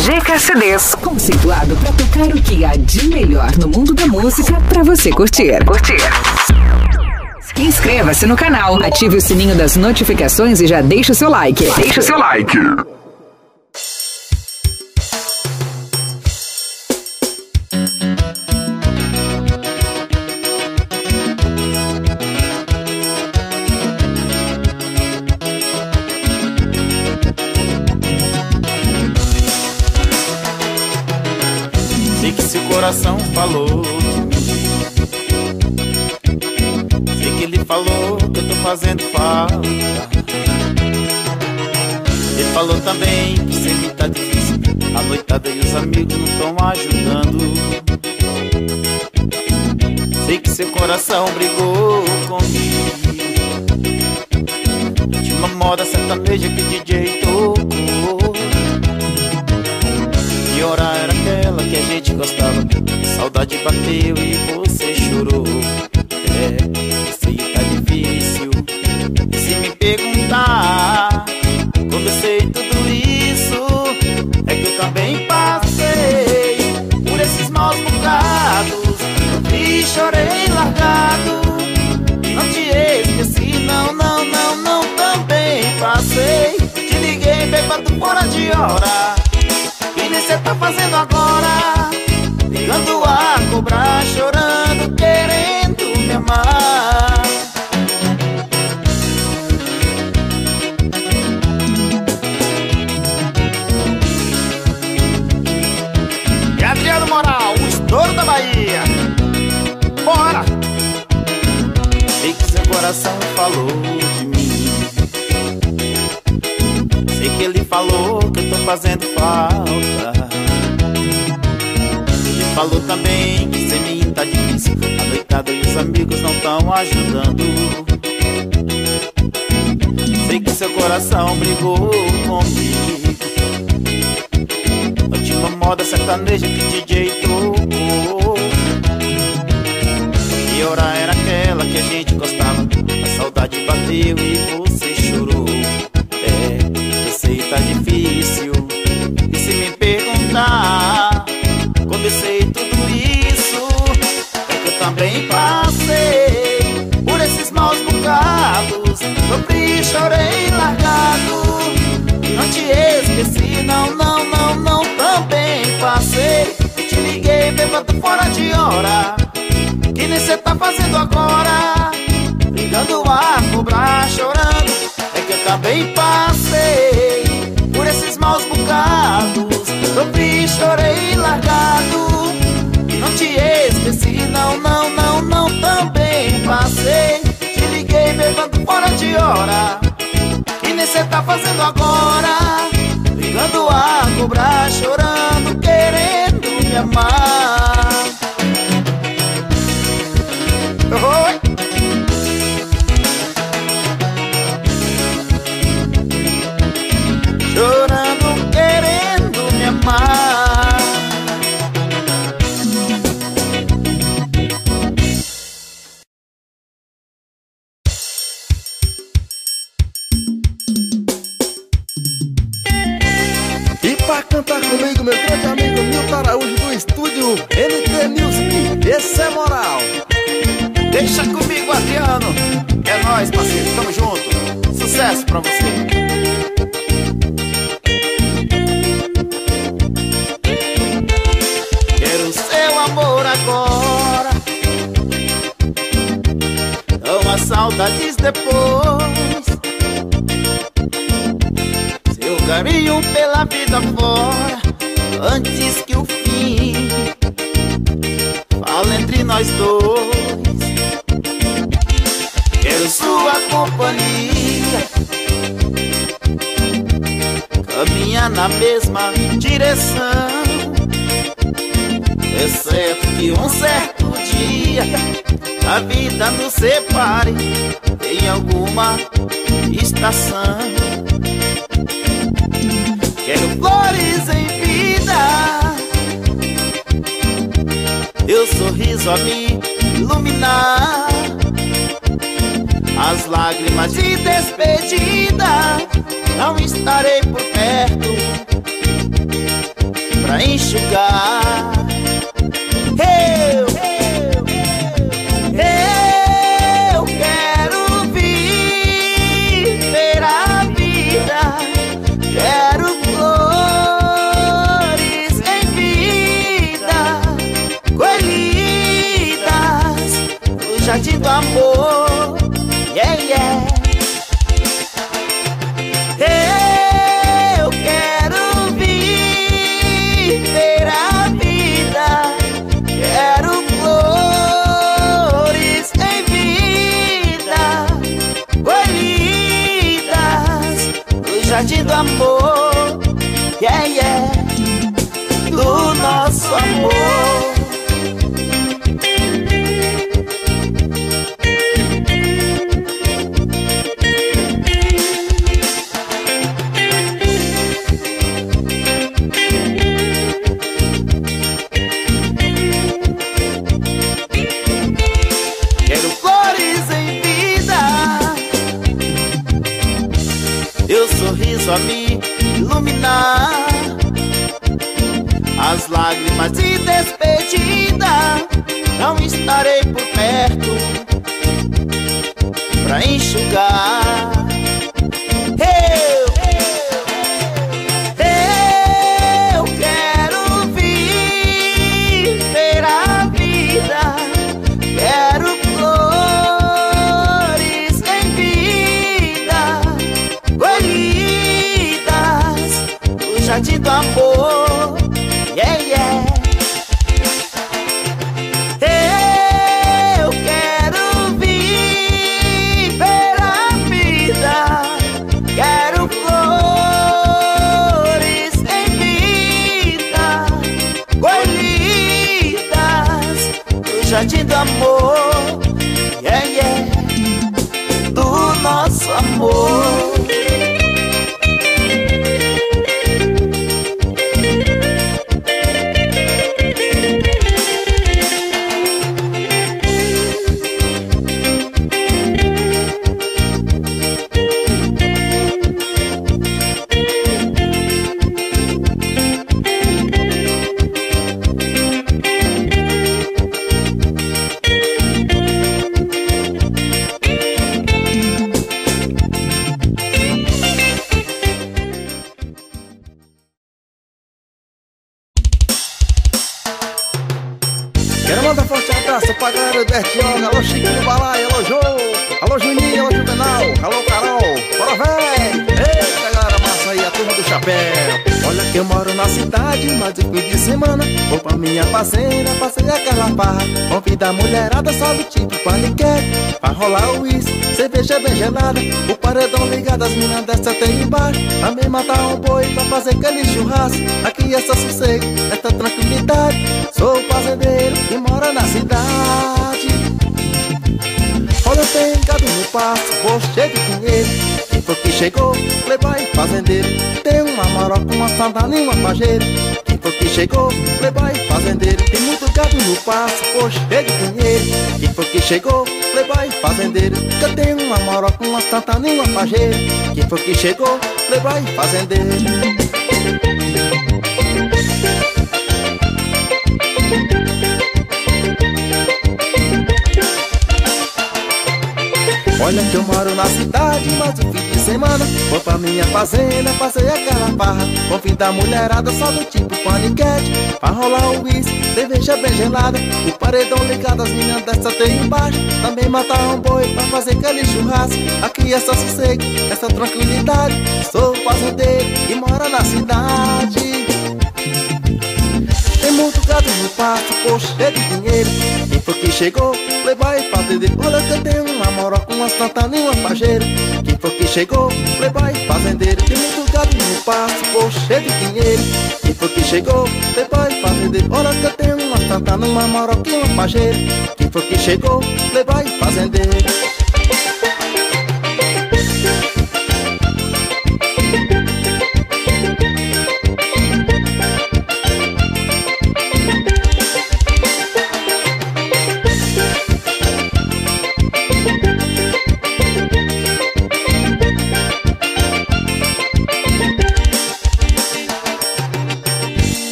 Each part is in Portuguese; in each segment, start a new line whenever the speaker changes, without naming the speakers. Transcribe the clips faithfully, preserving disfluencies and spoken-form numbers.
G K C Ds, conceituado para tocar o que há de melhor no mundo da música para você curtir. Curtir. Inscreva-se no canal, ative o sininho das notificações e já deixa o seu like. Deixa o seu like.
Sei que seu coração falou, sei que ele falou que eu tô fazendo falta. Ele falou também que sempre tá difícil, a noitada e os amigos não tão ajudando. Sei que seu coração brigou comigo, de uma moda sertaneja que o D J tocou. Que hora era aquela que a gente gostava, saudade bateu e você chorou. É, sei que tá difícil, e se me perguntar como eu sei tudo isso, é que eu também passei por esses maus bocados. E chorei largado, não te esqueci, não, não, não, não, também passei. Te liguei bêbado fora de hora, que nem cê tá fazendo agora, ligando a cobrar, chorando, querendo me amar. E Adriano Moral, o estouro da Bahia. Bora! Sei que seu coração falou de mim, sei que ele falou que eu tô fazendo falta. Ele falou também que sem mim tá difícil, a noitada e os amigos não tão ajudando. Sei que seu coração brigou comigo, a última moda sertaneja que o D J tocou. Que hora era aquela que a gente gostava, a saudade bateu e você chorou. É, eu sei tá difícil, e se me perguntar como eu sei tudo isso, é que eu também passei por esses maus bocados. Sofri, chorei largado, não te esqueci, não, não, não, não, também passei. E te liguei bêbado fora de hora, que nem cê tá fazendo agora, ligando a cobrar, chorando, é que eu também passei por esses maus bocados. Sofri, chorei largado, e não te esqueci, não, não, não, não, também passei. Te liguei bêbado fora de hora, que nem cê tá fazendo agora, ligando a cobrar, chorando, querendo me amar. Oi. Chorando, querendo me amar.
E pra cantar comigo, meu grande amigo Milton Araújo do estúdio N T Music, esse é moral.
Deixa comigo, Adriano. É nóis, parceiro, tamo junto. Sucesso pra você. Quero seu amor agora, não há saudades depois. Seu carinho pela vida fora, antes que o fim fala entre nós dois. Quero sua companhia, caminhar na mesma direção. Exceto que um certo dia a vida nos separe em alguma estação. Quero flores em vida, teu sorriso a me iluminar, as lágrimas de despedida, não estarei por perto. pra enxugar. Eu, eu, eu quero viver a vida, quero flores em vida, colhidas no jardim do amor. Yeah, yeah. Eu quero viver a vida, quero flores em vida, colhidas no jardim do amor. Yeah, yeah. Do nosso amor. Sorriso a me iluminar, as lágrimas de despedida, não estarei por perto pra enxugar. Eu, eu quero viver a vida, quero flores em vida, colhidas no jardim do amor. Yeah, yeah. Eu quero viver a vida, quero flores em vida, colhidas no jardim do amor. Yeah, yeah. Do nosso amor.
Quero mandar forte abraço pra galera do Bertioga. Alô Chiquinho do Balaio, alô Jô, alô Juninho, alô Juvenal, alô Carol, bora véi. Eita galera massa aí, a turma do chapéu. Olha que eu moro na cidade, mas de fim de semana vou pra minha fazenda, passei aquela farra. Convido a mulherada, só do tipo paniquete, pra rolar o uísque, cerveja bem gelada, o paredão ligado, as minas dessa tem embaixo. Também matar um boi pra fazer aquele churrasco. Aqui é só sossego, essa tranquilidade. Sou fazendeiro que mora na cidade. Olha, eu tenho gado no passo, vou cheio de dinheiro. Quem foi que chegou? Playboy fazendeiro. Tem uma maroca, uma sandália e uma pajeira. Quem foi que chegou? Playboy fazendeiro. Tem muito gado no passo, vou cheio de dinheiro. Quem foi que chegou? Playboy fazendeiro. Que eu tenho uma maroca, uma sandália e uma pajeira. Quem foi que chegou? Playboy fazendeiro. Olha que eu moro na cidade, mas o fim de semana vou pra minha fazenda, passei aquela farra. Convido a mulherada, só do tipo paniquete, pra rolar o uísque, cerveja bem gelada, o paredão ligado, as meninas dessa tem embaixo. Também matar um boi pra fazer aquele churrasco. Aqui é só sossego, essa tranquilidade. Sou fazendeiro e moro na cidade. Tem muito gado no pasto, pô, cheio de dinheiro. Quem foi que chegou? Playboy fazendeiro. Olha que eu tenho uma moroca, uma santana e uma pajeira. Quem foi que chegou? Playboy fazendeiro. Tem muito gado no pasto, pô, cheio de dinheiro. Quem foi que chegou? Playboy fazendeiro. Olha que eu tenho uma santana, uma moroca e uma pajeira. Quem foi que chegou? Playboy fazendeiro.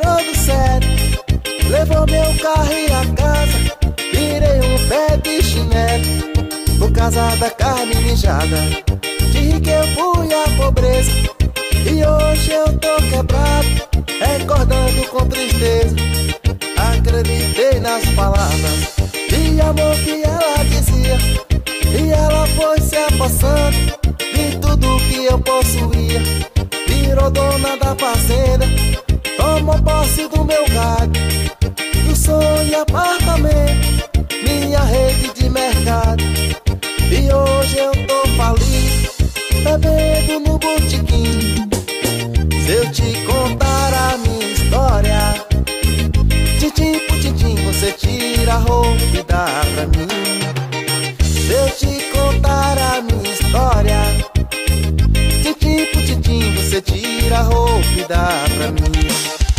tirou do sério. Levou meu carro e a casa, virei um pé de chinelo. Por causa da carne mijada, de que eu fui a pobreza. E hoje eu tô quebrado, recordando com tristeza. Acreditei nas palavras de amor que ela dizia, e ela foi se apossando de tudo que eu possuía. Virou dona da fazenda, tomou posse do meu gado, do sonho apartamento, minha rede de mercado. E hoje eu tô falido, bebendo no botequim. Se eu te contar a minha história, tintim por tintim você tira a roupa e dá pra mim. Se eu te contar a minha história, tintim por tintim você tira a roupa e dá pra mim.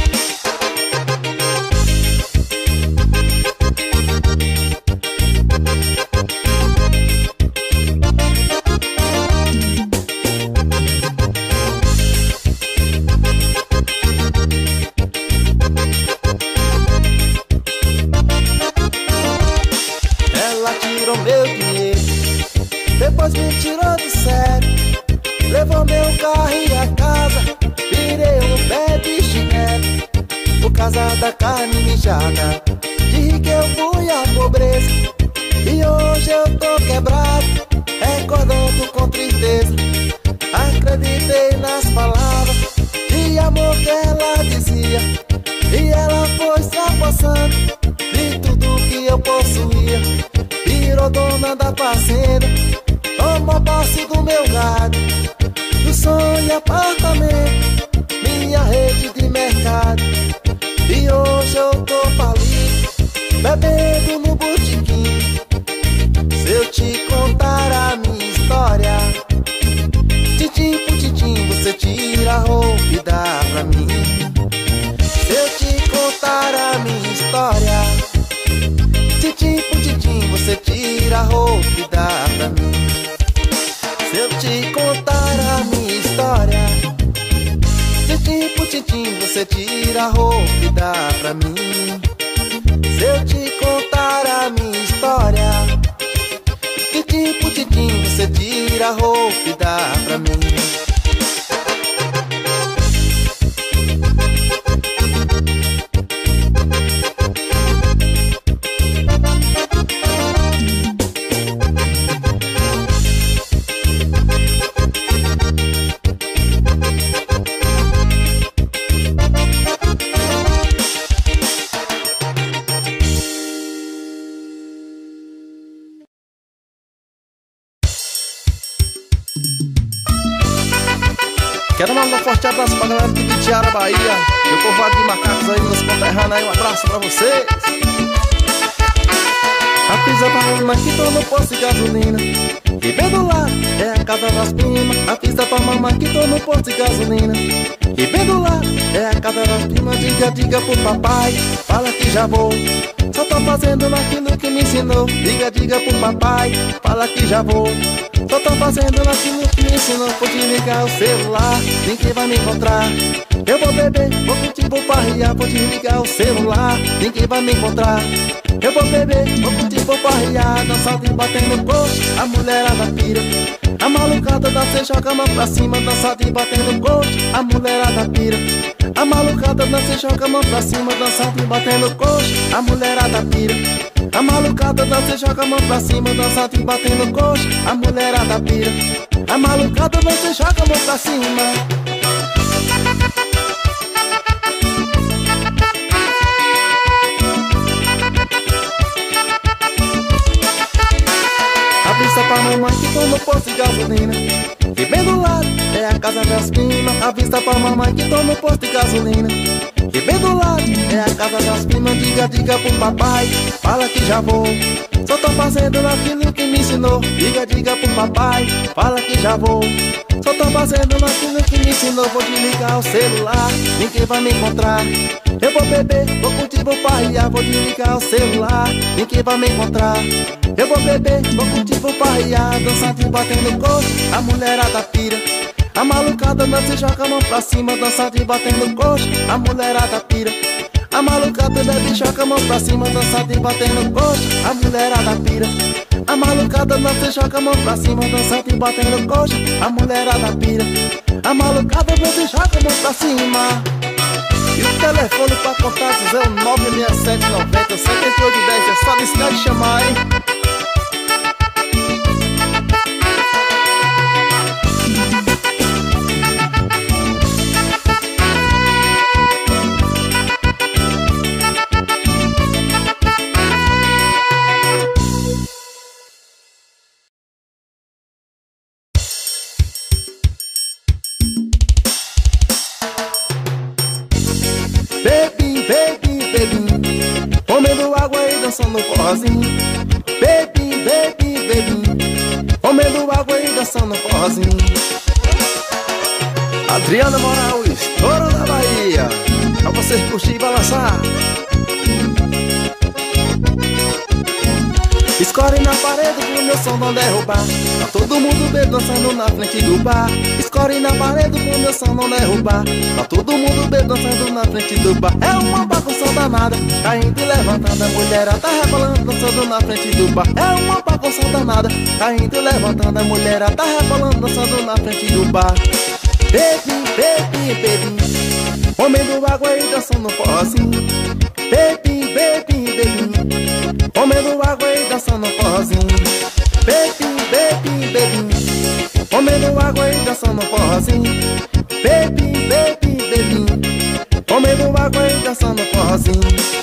Meu dinheiro, depois me tirou do sério. Levou meu carro e a casa, virei um pé de chinelo. Por causa da carne mijada, de que eu fui a pobreza. E hoje eu tô quebrado, recordando com tristeza. Acreditei nas palavras de amor que ela dizia, e ela foi se apossando de tudo que eu possuía. Virou dona da fazenda, tomou posse do meu gado, do sonho apartamento, minha rede de mercado. E hoje eu tô falido, bebendo no botequim. Se eu te contar a minha história, tintim por tintim você tira a roupa e dá pra mim. Se eu te contar a minha história, tintim por tintim você tira a roupa e dá pra mim. Se eu te contar a minha história, tintim por tintim você tira a roupa e dá pra mim. Se eu te contar a minha história, tintim por tintim você tira a roupa e dá pra mim. Quero mandar um forte abraço pra galera de Tiara, Bahia, meu povoado de macacos aí, meus conterrâneos aí, um abraço pra vocês. A pizza pra mamãe que tô no posto de gasolina, e bem do lado é a casa das primas. A pizza pra mamãe que tô no posto de gasolina, e bem do lado é a casa das primas. Diga, diga pro papai, fala que já vou, só tô fazendo aquilo que me ensinou. Diga, diga pro papai, fala que já vou, só tô fazendo aquilo que me ensinou. Pode ligar o celular, ninguém vai me encontrar. Eu vou beber, vou curtir, vou farrear. Pode ligar o celular, ninguém vai me encontrar. Eu vou beber, vou curtir, vou farrear. Dançando e batendo coxa, a mulherada pira. A malucada dança e joga a mão pra cima. Dançando e batendo coxa, a mulherada pira. A malucada dança e joga a mão pra cima. Dançando e batendo coxa, a mulherada pira. A malucada dança e joga a mão pra cima. Dançando e batendo coxa, a mulherada pira. A malucada dança e joga a mão pra cima. Avisa pra mamãe que tô no posto de gasolina, e bem do lado é a casa das primas. Avisa pra mamãe que tô no posto de gasolina, e bem do lado é a casa das primas. Diga, diga pro papai, fala que já vou, só tô fazendo aquilo que me ensinou. Diga, diga pro papai, fala que já vou, só tô fazendo aquilo que me ensinou. Vou desligar o celular, ninguém vai me encontrar. Eu vou beber, vou curtir, vou farrear. Vou desligar o celular, ninguém vai me encontrar. Eu vou beber, vou curtir, vou farrear. Dançando e batendo coxa, a mulherada pira. A malucada dança e joga a mão pra cima, dança de batendo coxa, a mulherada pira. A malucada bebe e joga a mão pra cima, dança de batendo coxa, a mulherada pira. A malucada dança e joga a mão pra cima, dança de batendo coxa, a mulherada pira. A malucada dança e joga a mão pra cima. E o telefone pra contatos é o nove seis sete nove zero sete oito um zero. É só discar e chamar, hein? Baby, baby, baby, comendo água e dançando forrozinho. Baby, baby, baby, comendo água e dançando forrozinho. Adriana Moral, estouro da Bahia, pra você curtir e balançar. Escore na parede pro meu som não derrubar. Tá todo mundo bem dançando na frente do bar. Escore na parede pro meu som não derrubar. Tá todo mundo bem dançando na frente do bar. É uma bagunça danada, caindo e levantando, a mulherada tá rebolando dançando na frente do bar. É uma bagunça danada, caindo e levantando, a mulherada tá rebolando dançando na frente do bar. Baby, baby, baby, comendo água e dançando forrozinho. Baby, baby, baby, comendo água e dançando forrozinho. Baby, baby, baby, comendo água e dançando forrozinho. Baby, baby, baby, comendo água e dançando forrozinho.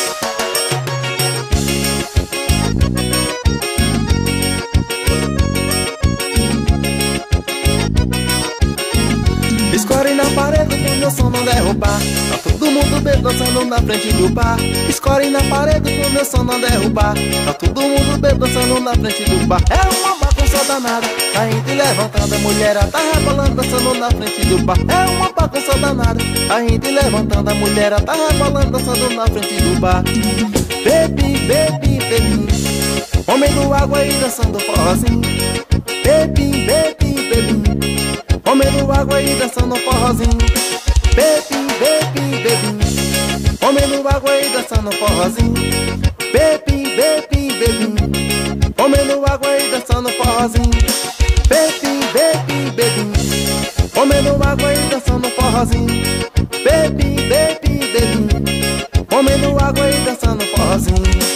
Escore na parede pro meu som não derrubar. Tá todo mundo bem dançando na frente do bar. Escore na parede pro meu som não derrubar. Tá todo mundo bem dançando na frente do bar. É uma bagunça danada, caindo e levantando, a mulherada tá rebolando dançando na frente do bar. É uma bagunça danada, caindo e levantando, a mulherada tá rebolando dançando na frente do bar. Baby, baby, baby, comendo água e dançando forrozinho. Baby, baby, baby, comendo água e dançando forrozinho. Baby, baby, baby, comendo água e dançando forrozinho. Baby, baby, baby, comendo água e dançando forrozinho. Baby, baby, baby, comendo água e dançando forrozinho. Baby, baby, baby, comendo água e dançando forrozinho.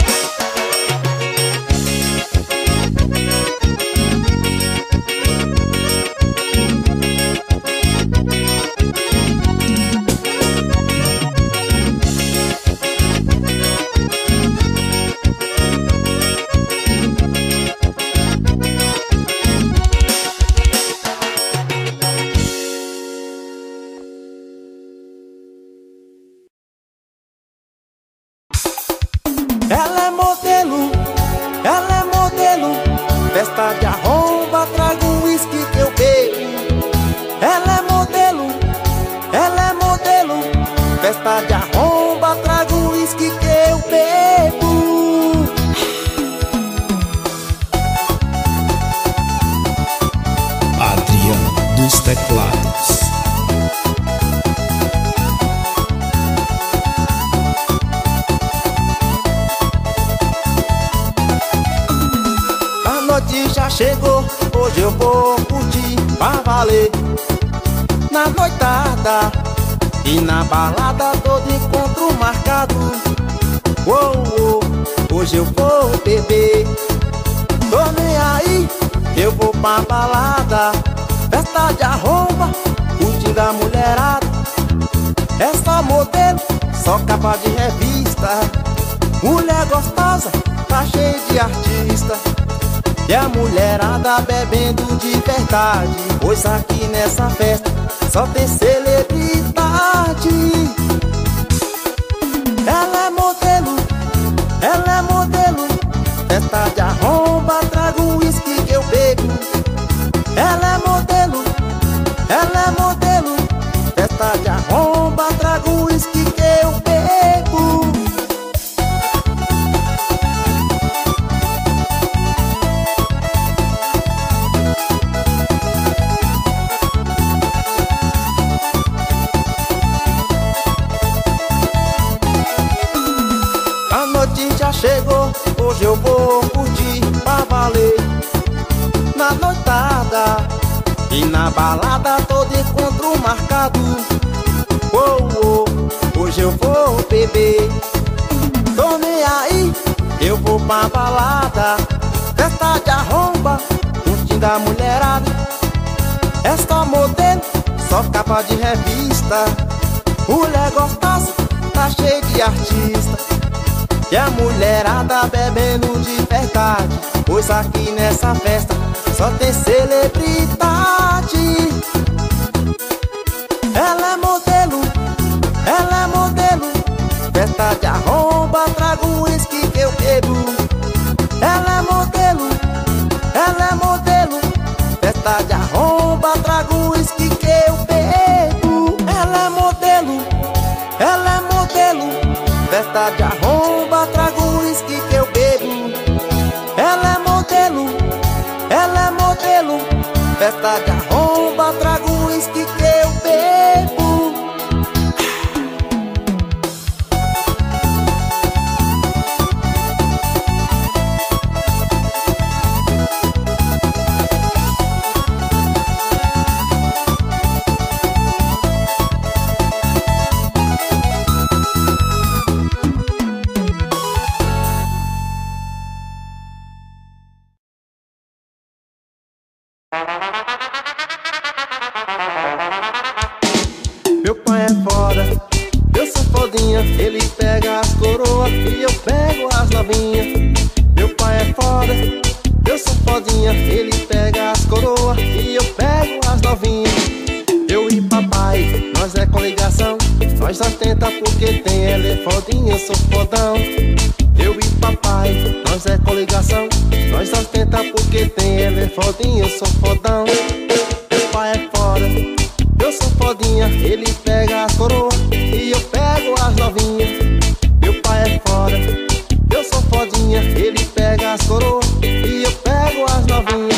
Ela é modelo, ela é modelo, festa de arromba, trago um uísque que eu bebo. Ela é modelo, ela é modelo, festa de arromba, trago um uísque que eu bebo.
Adriano dos Teclados.
A noite já chegou, hoje eu vou curtir pra valer. Na noitada e na balada, todo encontro marcado. Uou, uou, hoje eu vou beber. Tô nem aí, eu vou pra balada. Festa de arromba, curtindo a mulherada. É só modelo, só capa de revista. Mulher gostosa, tá cheia de artista. E a mulherada bebendo de verdade, pois aqui nessa festa só tem celebridade. Ela é modelo, ela é modelo, festa de arromba, trago um uísque que eu bebo. Ela é modelo, ela é modelo, festa de arromba, trago um uísque que eu bebo. chegou, hoje eu vou curtir pra valer. Na noitada e na balada todo encontro marcado. Oh, oh, hoje eu vou beber. Tô nem aí, eu vou pra balada. Festa de arromba, curtindo a mulherada. Esta modelo, só capa de revista. Mulher gostosa, tá cheia de artista. E a mulherada bebendo de verdade, pois aqui nessa festa só tem celebridade. Ela é modelo, ela é modelo. Festa de arromba, trago o uísque que eu bebo. Ela é modelo, ela é modelo. Festa de arromba, trago o uísque que eu bebo. Ela é modelo, ela é modelo. Festa de arromba, trago o uísque que eu bebo. Ela é modelo, ela é modelo. Festa de arromba, trago o uísque que eu bebo. Meu pai é foda, eu sou fodinha. Ele pega as coroas e eu pego as novinhas. Meu pai é foda, eu sou fodinha. Ele pega as coroas e eu pego as novinhas. Eu e papai, nós é coligação. Nós nós tenta porque tem ela é fodinha, eu sou fodão. Eu e papai, nós é coligação. Nós nós tenta porque tem ela é fodinha, eu sou fodão. Meu pai é foda, eu sou fodinha. Ele pega as coroas e eu pego as novinhas. Meu pai é foda, eu sou fodinha. Ele pega as coroas e eu pego as novinhas.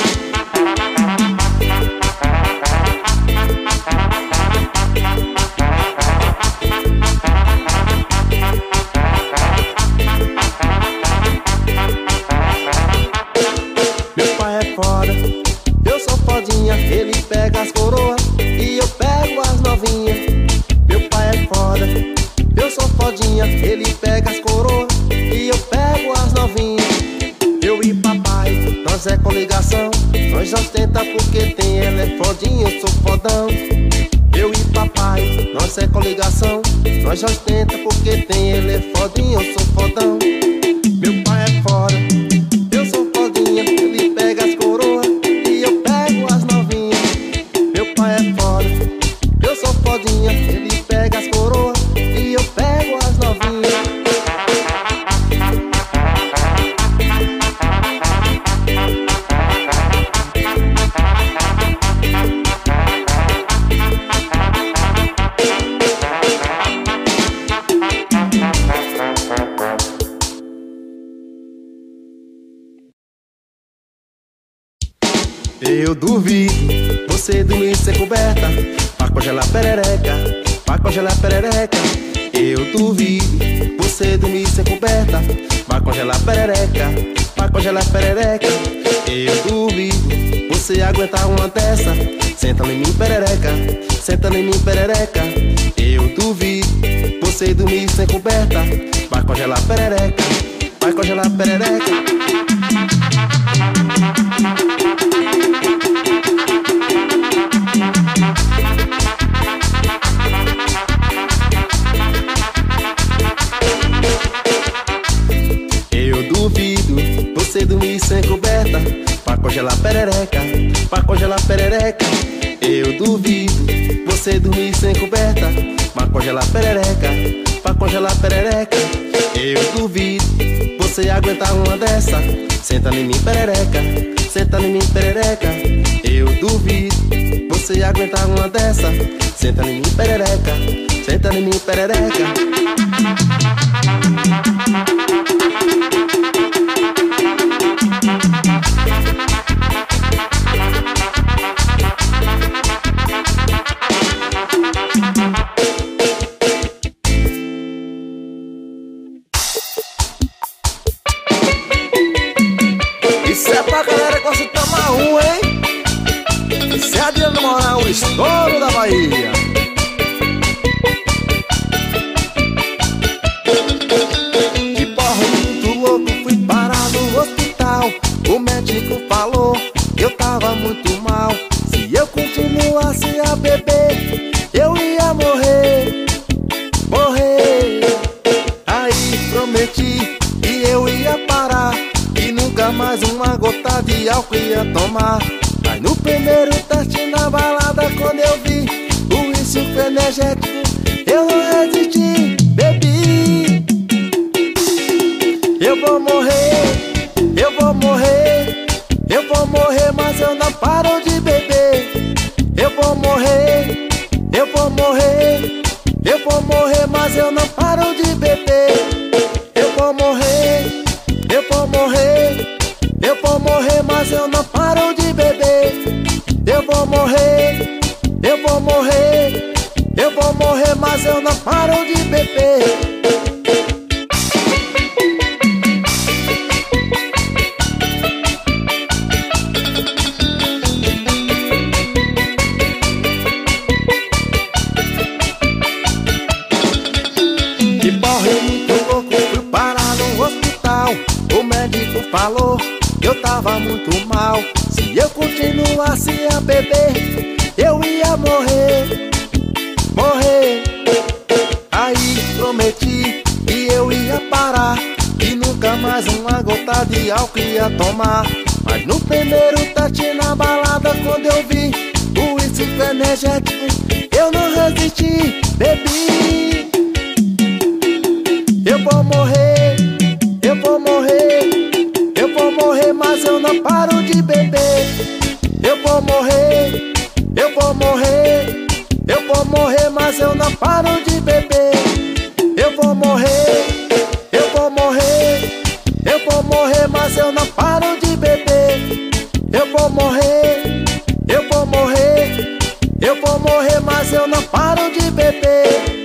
Meu pai é foda, eu sou fodinha. Ele pega as coroas e eu pego as novinhas. Meu pai é foda, eu sou fodinha. Ele pega as coroas e eu pego as novinhas. Eu e papai, nós é coligação. Nós nós tenta porque tem ela é fodinha, eu sou fodão. Eu e papai, nós é coligação. Nós nós tenta porque tem ela é fodinha, eu sou fodão. Meu pai é foda, eu sou fodinha. Ele pega as coroas e eu pego as novinhas. Meu pai é foda, eu sou fodinha. Ele pega as coroas e eu pego as novinhas. Eu duvido você dormir sem coberta, pra congelar perereca, pra congelar perereca. Eu duvido você dormir sem coberta, pra congelar perereca, pra congelar perereca. Eu duvido você aguentar uma dessa, senta em mim perereca, senta em mim perereca. Eu duvido você dormir sem coberta, pra congelar perereca, pra congelar perereca. Eu duvido você dormir sem coberta, pra congelar perereca, pra congelar perereca. Eu duvido você dormir sem coberta, pra congelar perereca, pra congelar perereca. Eu duvido você aguentar uma dessa, senta em mim perereca, senta em mim perereca. Eu duvido você aguentar uma dessa, senta em mim perereca, senta em mim perereca. Isso é pra galera que gosta de tomar um, hein? Isso é Adriano Moral, o estouro da Bahia. De porra muito louco, fui parar no hospital. O médico falou que eu tava muito mal. Se eu continuasse a beber, eu ia morrer, morrer. Aí prometi que eu ia parar, e nunca mais uma gota de álcool ia tomar. Mas no primeiro teste na balada, quando eu vi o suco energético, eu não resisti, bebi. Eu vou morrer, eu vou morrer, eu vou morrer, mas eu não paro de beber. Eu vou morrer, eu vou morrer, eu vou morrer, mas eu não paro de beber. Eu vou morrer, eu vou morrer, eu vou morrer, mas eu não paro de beber. Eu vou morrer, eu vou morrer, eu vou morrer, mas eu não paro de beber. De porra muito louco, fui parar no hospital. O médico falou que eu tava muito mal. Se eu continuasse a beber, eu ia morrer, morrer. Aí prometi que eu ia parar, e nunca mais uma gota de álcool ia tomar. Mas no primeiro teste na balada, quando eu vi o uísque energético, eu não resisti, bebi. Eu vou morrer, eu vou morrer, eu vou morrer, mas eu não paro de beber. Eu vou morrer, eu vou morrer, eu vou morrer, mas eu não paro de beber. Eu vou morrer, eu vou morrer, eu vou morrer, mas eu não paro de beber. Eu vou morrer, eu vou morrer, eu vou morrer, mas eu não paro de beber.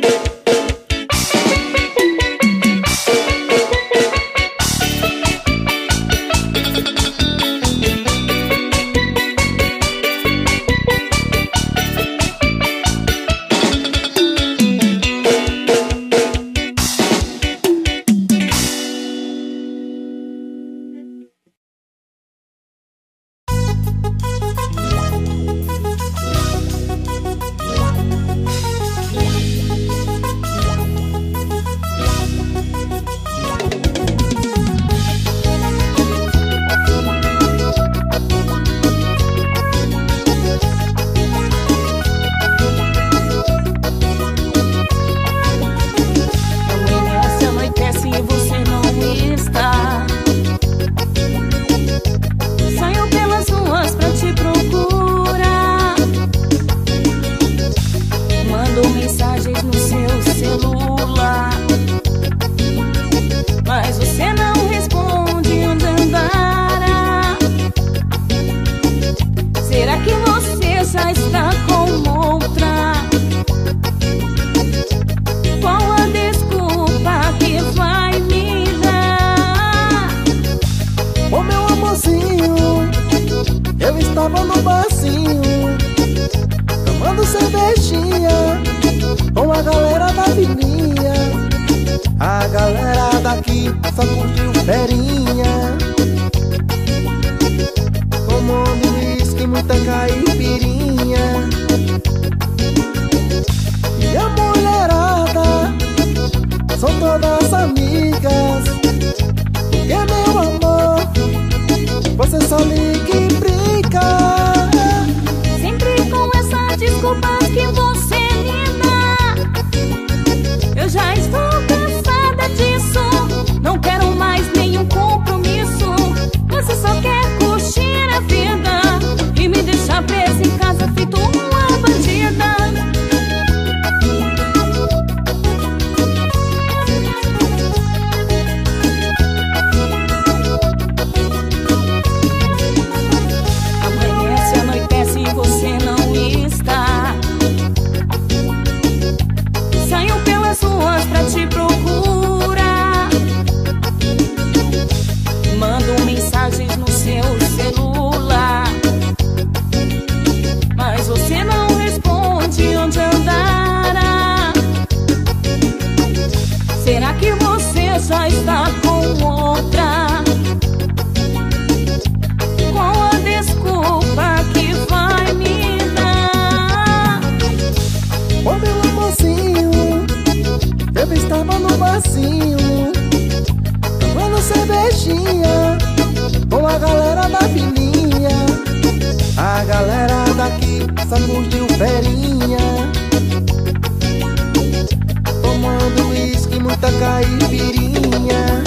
Só curtiu ferinha, tomando uísque, muita caipirinha. E a mulherada são todas amigas, porque meu amor, você só liga e brinca.
Sempre com essas desculpas que você me dá, eu já estou cansada disso. Não quero mais nenhum compromisso. Você só quer curtir a vida e me deixar presa em casa feito uma bandida. Amanhece, anoitece e você não está. será que você já está com outra? Qual a desculpa que vai me dar?
Ô meu amorzinho, eu estava no barzinho tomando cervejinha com a galera da fininha. A galera daqui só curtiu ferinha, tomando uísque, muita caipirinha.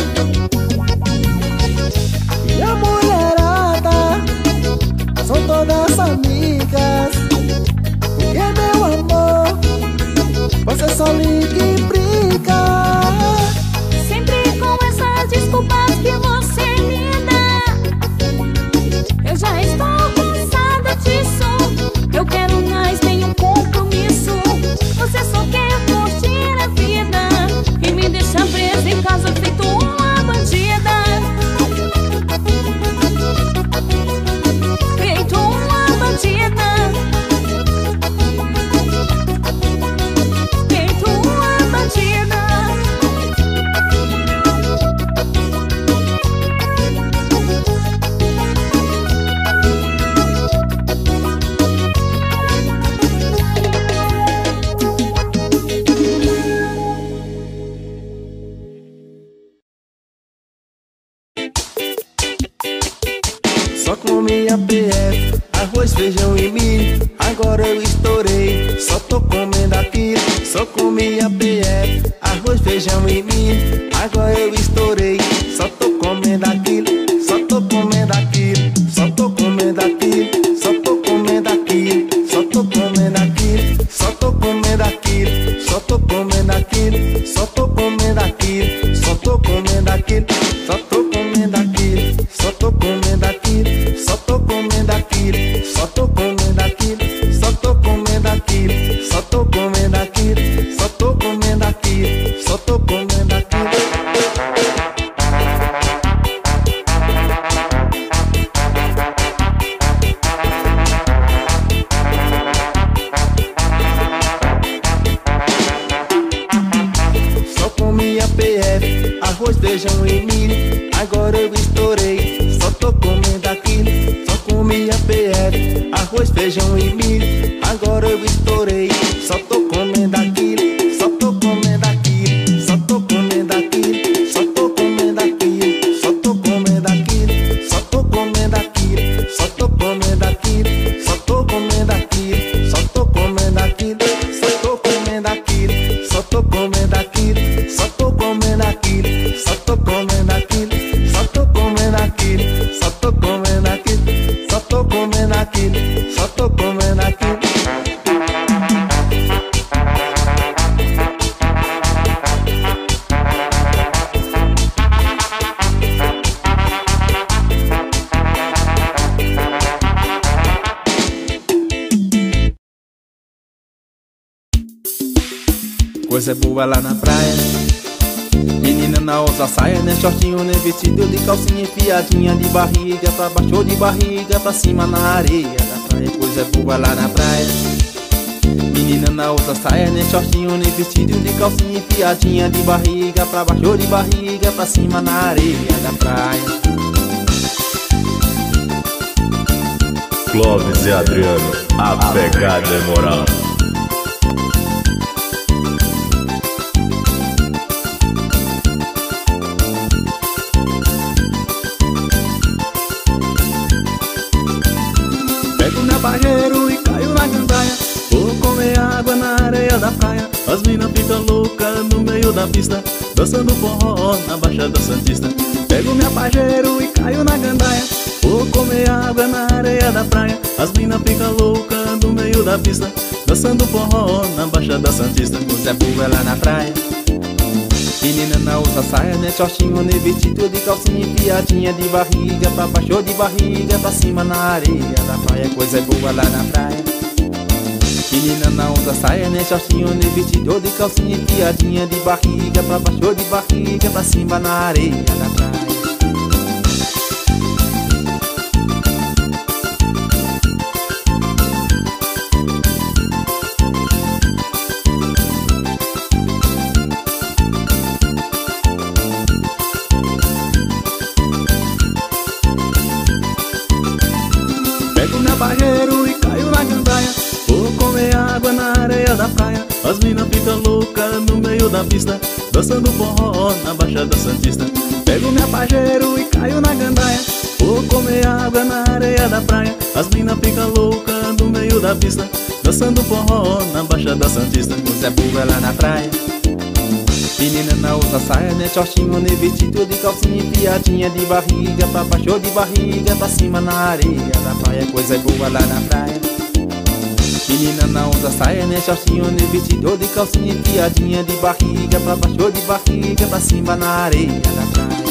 E a mulherada são todas amigas, porque meu amor, você só liga e brinca.
Sempre com essas desculpas que você me dá, eu já estou cansada disso. Eu quero mais nenhum compromisso. Você só quer curtir a vida e me deixa presa em casa feito uma bandida. Feito uma bandida. Feito uma bandida.
Só comia P F, arroz, feijão e milho. Agora eu estourei, só tô comendo aquilo. Só comia P F, arroz, feijão e milho. Agora eu estourei, só tô comendo aquilo. Só tô comendo aquilo, só tô comendo aquilo. Só tô comendo aquilo, só tô comendo aquilo. Só tô comendo aquilo, só tô comendo aquilo. Só tô comendo aquilo, só tô comendo aquilo. Só tô comendo aquilo, só tô comendo aquilo. Só tô comendo aquilo, só tô comendo aquilo. Só tô comendo aquilo, só tô comendo aquilo. Só tô comendo aquilo, só tô comendo aquilo. Só comia P F, arroz, feijão e milho. Agora eu estourei, só tô comendo aquilo. Só comia P F, arroz, feijão e milho. Agora eu estourei, só tô comendo aquilo. Só tô comendo aquilo, só tô comendo aquilo. Só tô comendo aquilo, só tô comendo aquilo. Só tô comendo aquilo, só tô comendo aquilo. Só tô comendo aquilo, só tô comendo aquilo. Só tô comendo aquilo, só tô comendo aquilo. Só tô comendo aquilo, só tô comendo aquilo. Só tô comendo aquilo, só tô comendo aquilo. Só tô comendo aquilo, só tô comendo aquilo.
Coisa boa lá na praia, menina na outra saia, nem shortinho, nem vestido de calcinha enfiadinha de barriga pra baixo ou de barriga pra cima na areia da praia. Coisa boa lá na praia, menina na outra saia, nem shortinho, nem vestido de calcinha enfiadinha de barriga pra baixo ou de barriga pra cima na areia da praia.
Clóvis e Adriano, a pegada é moral.
Pego meu barreiro e caio na gandaia, vou comer água na areia da praia. As minas ficam loucas no meio da pista, dançando forró na Baixada Santista. Pego meu barreiro e caio na gandaia, vou comer água na areia da praia. As minas ficam loucas no meio da pista, dançando forró na Baixada Santista.
Coisa boa lá na praia, menina na outra saia, nem shortinho, nem vestido de calcinha enfiadinha de barriga pra baixo ou de barriga pra cima na areia da praia. Coisa boa lá na praia, menina na outra saia, nem shortinho, nem vestido de calcinha enfiadinha de barriga pra baixo ou de barriga pra cima na areia da praia.
fica louca no meio da pista, dançando forró na Baixada Santista. Pego minha pajeiro e caio na gandaia, vou comer água na areia da praia. As mina ficam loucas no meio da pista, dançando forró na Baixada Santista.
O Zé Buga lá na praia, menina não usa saia, nem shortinho, nem vestido de calcinha enfiadinha de barriga pra baixo, de barriga pra cima na areia da praia. Coisa boa lá na praia. Menina não usa saia, nem shortinho, nem vestido de calcinha enfiadinha de barriga pra baixo, de barriga pra cima na areia da praia.